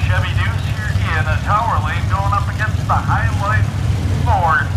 Chevy Deuce, you're in a tower lane going up against the Highlight Ford.